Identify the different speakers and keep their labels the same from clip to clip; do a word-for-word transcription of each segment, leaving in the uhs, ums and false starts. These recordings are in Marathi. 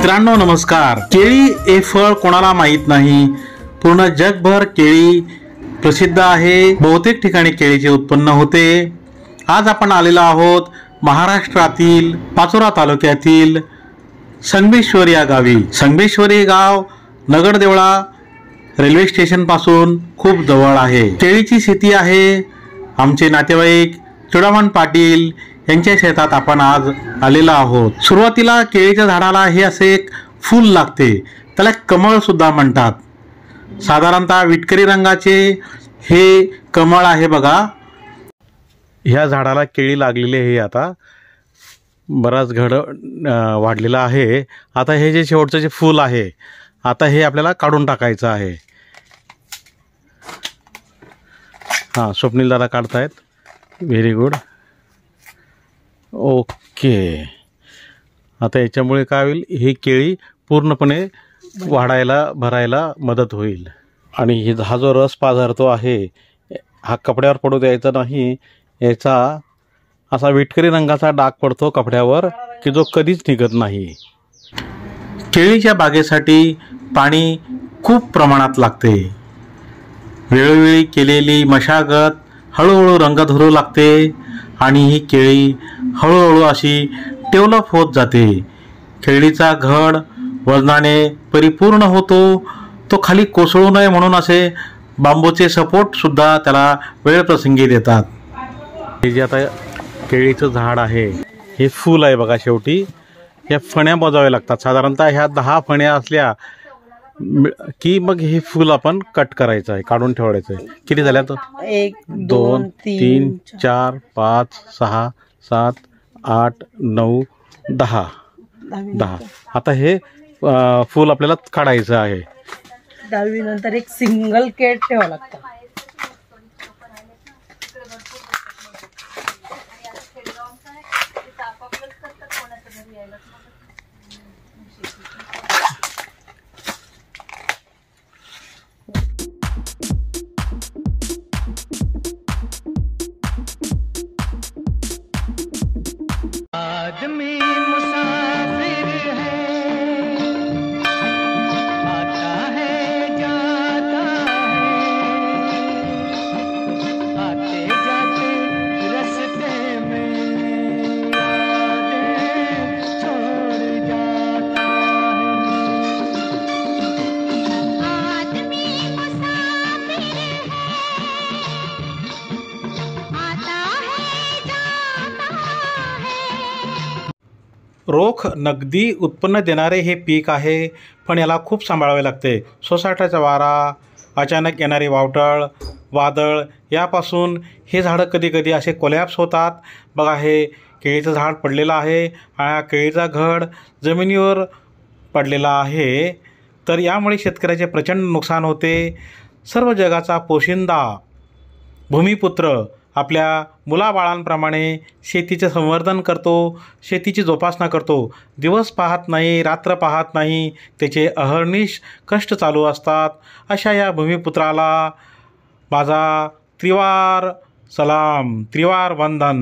Speaker 1: मित्रांनो नमस्कार। केळी हे फळ कोणाला माहित नाही, पूर्ण जगभर केळी प्रसिद्ध आहे। बहुतेक ठिकाणी केळीचे उत्पन्न होते। आज आपण आलेलो आहोत महाराष्ट्रातील पाचोरा तालुक्यातील संगमेश्वर या गावी। संगमेश्वर हे गाव नगरदेवळा रेल्वे स्टेशन पासून खूप जवळ आहे। केळीची शेती आहे। आमचे नातेवाईक चुडामण पाटील यांच्या शेतात आपण आज आलेलो आहोत। सुरुवातीला केळीच्या झाडाला हे असे एक फूल लागते, त्याला कमळ सुद्धा म्हणतात। साधारणतः विटकरी रंगाचे हे कमळ आहे बघा। ह्या झाडाला केळी लागलेली आहे, आता बराच घड वाढलेला आहे। आता हे जे शेवटचं जे फूल आहे, आता हे आपल्याला काढून टाकायचं आहे। हां, स्वप्नील दादा काढतायत, व्हेरी गुड, ओके। आता याच्यामुळे काय होईल, ही केळी पूर्णपणे वाढायला भरायला मदत होईल। आणि हे हा जो रस पाझरतो आहे, हा कपड्यावर पडू द्यायचा नाही। याचा असा विटकरी रंगाचा डाग पडतो कपड्यावर की जो कधीच निघत नाही। केळीच्या बागेसाठी पाणी खूप प्रमाणात लागते। वेळोवेळी केलेली मशागत हळूहळू रंग धरू लागते आणि ही केळी हळूहळू अशी डेव्हलप होत जाते। केळीचा घड वजनाने परिपूर्ण होतो। तो खाली कोसळू नये म्हणून असे बांबूचे सपोर्ट सुद्धा त्याला वेळ प्रसंगी देतात। हे जे आता केळीचं झाड आहे, हे फूल आहे बघा। शेवटी ह्या फण्या मोजाव्या लागतात। साधारणतः ह्या दहा फण्या असल्या की मग हे फूल आपण कट करायचं आहे, काढून ठेवायचं आहे। किती झाल्या तर
Speaker 2: एक
Speaker 1: दोन तीन चार पाच सहा सात आठ नऊ दहा दहा आता हे फूल आपल्याला काढायचं आहे।
Speaker 2: दहावी नंतर एक सिंगल केट ठेवावं लागतं।
Speaker 3: आदमी मुसाफिर है, आता है जाता है, आते जाते रास्ते में यादें छोड़ जाता है। आदमी मुसाफिर है, आता है जाता है।
Speaker 1: रोख नगदी उत्पन्न देणारे हे पीक आहे, पण याला खूप सांभाळावे लागते। सोसाट्याचा वारा, अचानक येणारी वावटळ, वादळ यापासून हे झाडं कधी कधी असे कोलॅप्स होतात। बघा, हे केळीचं झाड पडलेलं आहे आणि हा केळीचा घड जमिनीवर पडलेला आहे। तर यामुळे शेतकऱ्याचे प्रचंड नुकसान होते। सर्व जगाचा पोशिंदा भूमिपुत्र आपल्या मुलाबाळांप्रमाणे शेतीचे संवर्धन करतो, शेतीची जोपासना करतो। दिवस पाहत नाही, रात्र पाहत नाही, त्याचे अहर्निश कष्ट चालू असतात। अशा या भूमिपुत्राला माझा त्रिवार सलाम, त्रिवार वंदन।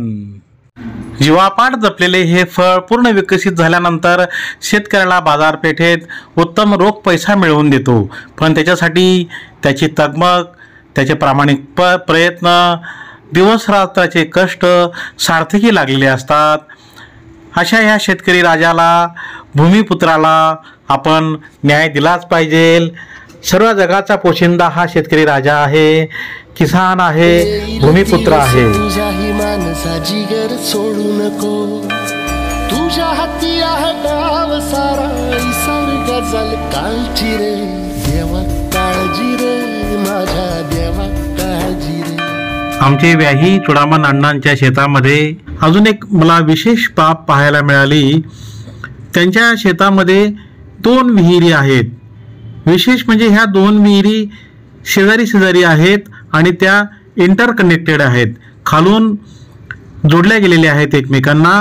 Speaker 1: जीवापाड जपलेले हे फळ पूर्ण विकसित झाल्यानंतर शेतकऱ्याला बाजारपेठेत उत्तम रोख पैसा मिळवून देतो। पण त्याच्यासाठी त्याची तगमग, त्याचे प्रामाणिक प प्रयत्न, दिवस रात्राचे कष्ट सार्थकी लागलेले असतात। अशा ह्या शेतकरी राजाला, भूमिपुत्राला आपण न्याय दिलाच पाहिजे। सर्व जगाचा पोशिंदा हा शेतकरी राजा आहे, किसान आहे, भूमिपुत्र आहे।
Speaker 4: तुझ्याही माणसा जिगर सोडू नको, तुझ्या हाती आहे डाव सारा सारखा झाल काळजी रे देवा, काळजी रे माझ्या देवा, काळजी रे।
Speaker 1: आमचे व्याही चुडामण अण्णांच्या शेतामध्ये अजून एक मला विशेष बाब पाहायला मिळाली। त्यांच्या शेतामध्ये दोन विहिरी आहेत। विशेष म्हणजे ह्या दोन विहिरी शेजारी शेजारी आहेत आणि त्या इंटरकनेक्टेड आहेत, खालून जोडल्या गेलेल्या आहेत एकमेकांना।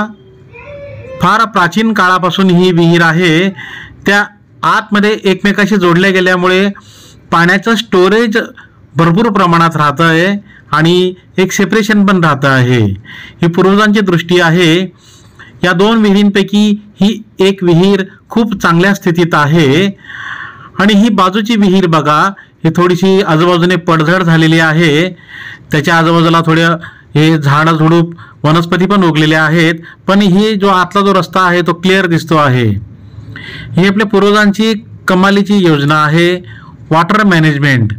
Speaker 1: फार प्राचीन काळापासून ही विहीर आहे। त्या आतमध्ये एकमेकाशी जोडल्या गेल्यामुळे पाण्याचं स्टोरेज भरपूर प्रमाणात राहतं आहे आणि एक सेपरेशन पण राहतं आहे। ही पूर्वजांची दृष्टी आहे या दोन विहिरींपैकी ही एक विहीर खूप चांगल्या स्थितीत आहे आणि ही बाजूची विहीर बघा, ही थोडीशी आजूबाजूने पडझड झालेली आहे. त्याच्या आजूबाजूला थोडे हे झाड झुडूप वनस्पती पण उगलेले आहेत, पण ही जो आतला जो रस्ता आहे तो क्लिअर दिसतो आहे. ही आपल्या पूर्वजांची कमालीची योजना आहे, वॉटर मॅनेजमेंट.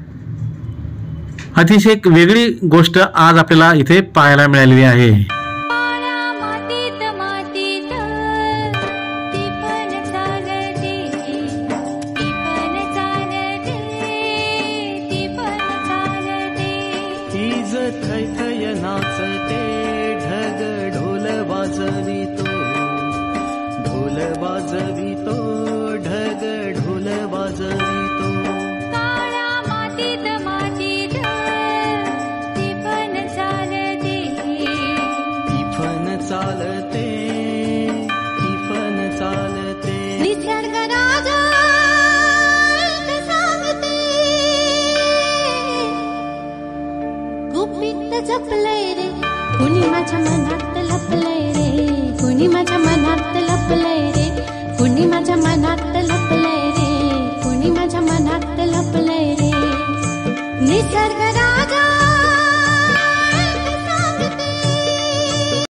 Speaker 1: अतिशय एक वेगळी गोष्ट आज आपल्याला इथे पाहायला मिळालेली आहे.
Speaker 3: मातीत मातीत ती पण चालते, ती पण चालते, ती पण चालते.
Speaker 5: तीज थै थै नाचते, ढग ढोल वाजवितो, ढोल वाजवितो, ढग ढोल वाजवितो.
Speaker 3: काळ्या मातीत मातीत ती पण चालते,
Speaker 5: ती पण चालते, ती पण चालते.
Speaker 3: निसर्गराज सांगते, गुपित जपलंय रे, कुणी माझ्या मनात लपलंय रे, कुणी माझ्या मनात लपलंय रे, कुणी माझ्या मनात लपलंय.